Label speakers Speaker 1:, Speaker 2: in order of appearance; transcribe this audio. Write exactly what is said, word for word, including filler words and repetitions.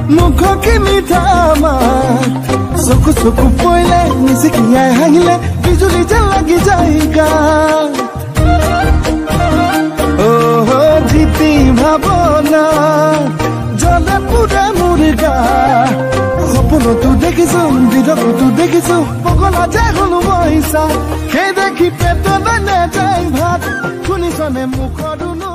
Speaker 1: মুখ কি মিঠা মাত চকু চকু পইলে নিচিকিয়াই হাঁহিলে বিজুলি যেন লাগি যায় গাত অহ জিতি ভাৱনা জলে পুৰে মোৰ গাত সপোনতো দেখিছো বিধকতো দেখিছো পগলা যায় হলো মই চা সেই দেখি পেটত নাযায় ভাত শুনিছনে মুখৰ